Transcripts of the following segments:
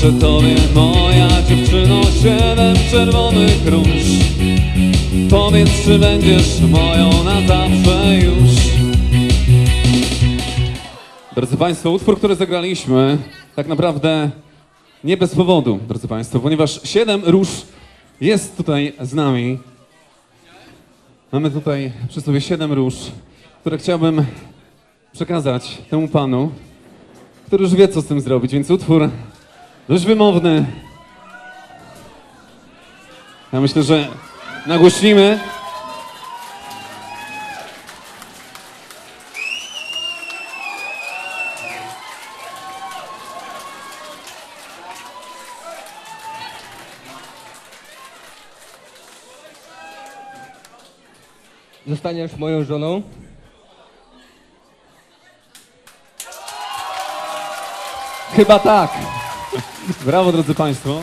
Złożę tobie, moja dziewczyno, 7 czerwonych róż. Powiedz, czy będziesz moją na zawsze już. Drodzy Państwo, utwór, który zagraliśmy, tak naprawdę nie bez powodu, drodzy Państwo, ponieważ 7 róż jest tutaj z nami. Mamy tutaj przy sobie 7 róż, które chciałbym przekazać temu panu, który już wie, co z tym zrobić, więc utwór dość wymowny. Ja myślę, że nagłośnimy. Zostaniesz moją żoną? Chyba tak. Brawo, drodzy Państwo.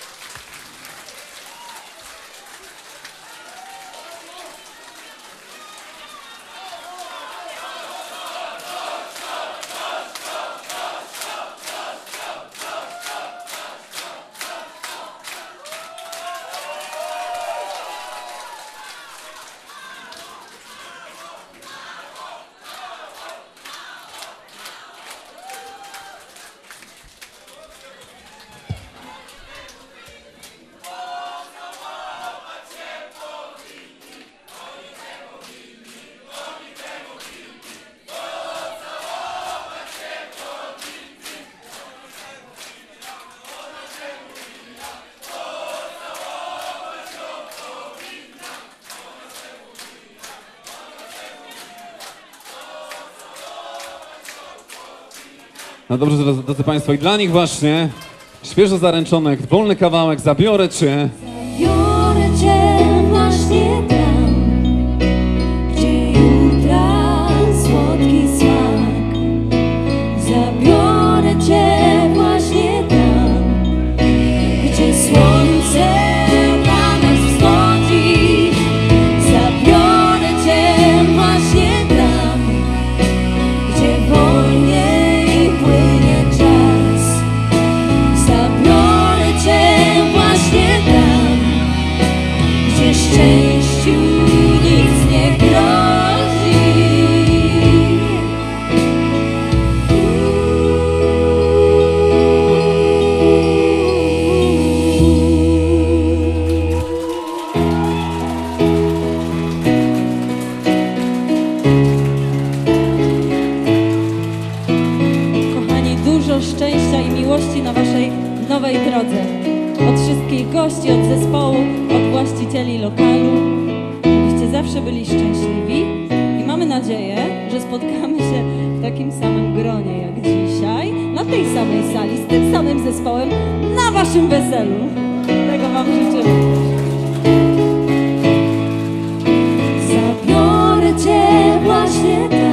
No dobrze, drodzy Państwo, i dla nich właśnie świeżo zaręczonych, wolny kawałek, Zabiorę Cię. Zabiorę Cię właśnie tam, gdzie jutra słodki smak. Zabiorę Cię właśnie tam, gdzie słońce na nas wschodzi. Zabiorę Cię właśnie tam, gdzie wolniej płynie czas. Zabiorę Cię właśnie tam, gdzie szczęściu nic nie grozi. Kochani, dużo szczęścia i miłości na waszej nowej drodze. Od wszystkich gości, od zespołu, od właścicieli lokalu. Żebyście zawsze byli szczęśliwi i mamy nadzieję, że spotkamy się w takim samym gronie jak dzisiaj, na tej samej sali, z tym samym zespołem, na waszym weselu. Tego wam życzymy. Zabiorę Cię właśnie tam.